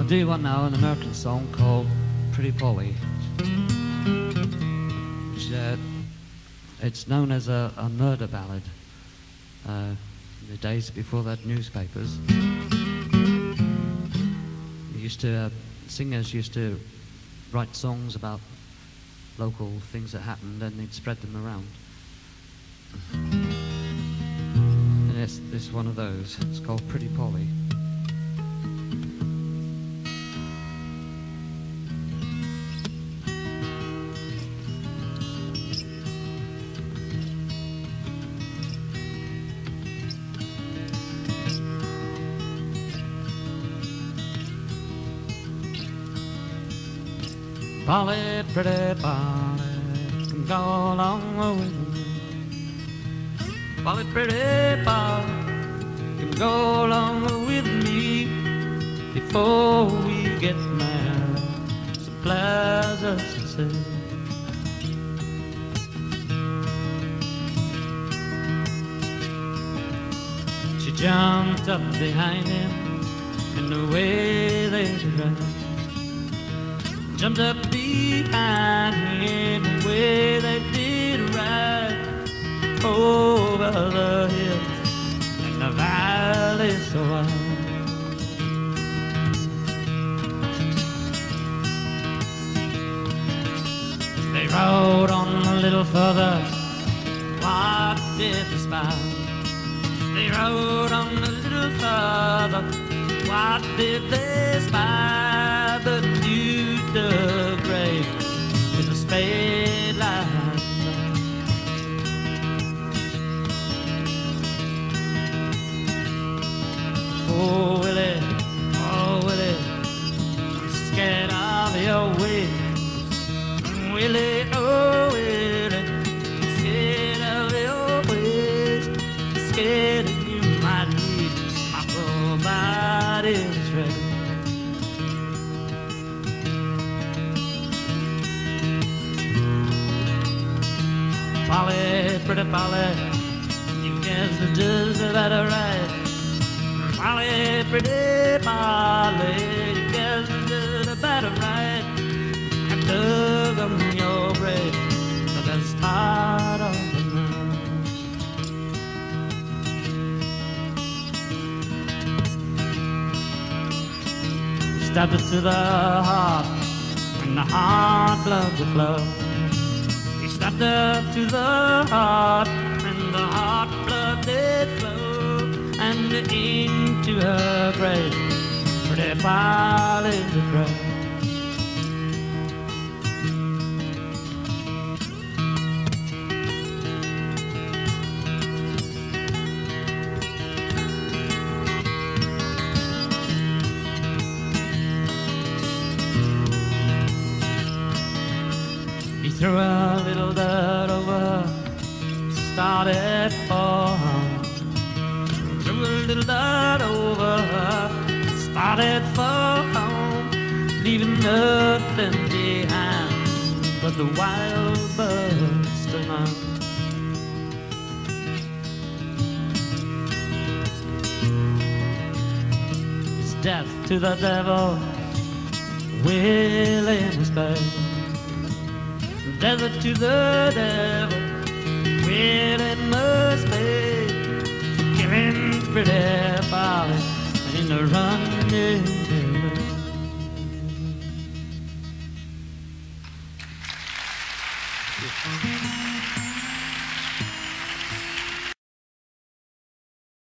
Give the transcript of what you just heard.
do one now, an American song called Pretty Polly. Which, it's known as a murder ballad. In the days before they had newspapers, singers used to write songs about local things that happened, and they'd spread them around. And this is one of those. It's called Pretty Polly. Polly, pretty Polly, come go along with me. Polly, pretty Polly, come go along with me. Before we get married, some pleasures to say. She jumped up behind him in the way they drive. Jumped up behind him the way they did ride over the hills and the valleys so wide. They rode on a little further, what did they spy? They rode on a little further, what did they spy? But the grave with a spade line. Oh Willie, I'm scared of your ways. Willie, oh Willie, I'm scared of your ways. I'm scared that you might leave my poor body's ready. Polly, pretty Polly, you guess the just about right. Polly, pretty Polly, you guess the just about right. I dug on your grave, the best part of the night. Stabbed it to the heart, and the heart blood to flow. Stabbed up to the heart, and the heart blood did flow, and into her grave, pretty Polly to cry. He threw a little dirt over, started for home. Threw a little dirt over, started for home, leaving nothing behind but the wild birds alone. It's death to the devil, Willie in his bed. Desert to the devil, well it must be, killing pretty Polly in the running river.